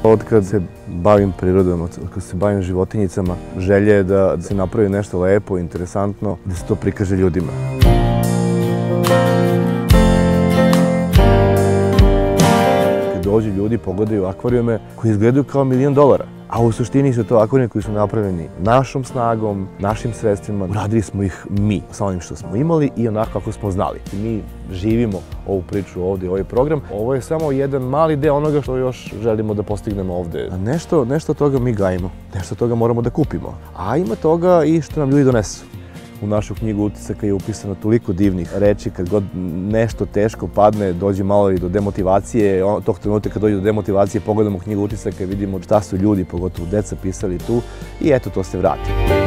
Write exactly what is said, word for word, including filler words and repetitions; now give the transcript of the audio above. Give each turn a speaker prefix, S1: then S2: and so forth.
S1: Od kad se bavim prirodom, od kad se bavim životinjicama, želja je da se napravi nešto lepo, interesantno, da se to prikaže ljudima. Kad dođu ljudi, pogledaju akvarijume koji izgledaju kao milion dolara. A u suštini su to akvarijumi koji su napravljeni našom snagom, našim sredstvima. Uradili smo ih mi, sa onim što smo imali i onako kako smo znali. Mi živimo ovu priču ovde, ovaj program. Ovo je samo jedan mali deo onoga što još želimo da postignemo ovde. Nešto, nešto od toga mi gajimo, nešto od toga moramo da kupimo. A ima toga i što nam ljudi donesu. U našu knjigu utisaka je upisano toliko divnih reči, kad god nešto teško padne, dođe malo i do demotivacije, tog trenutka kad dođe do demotivacije, pogledamo knjigu utisaka i vidimo šta su ljudi, pogotovo deca, pisali tu i eto, to se vrati.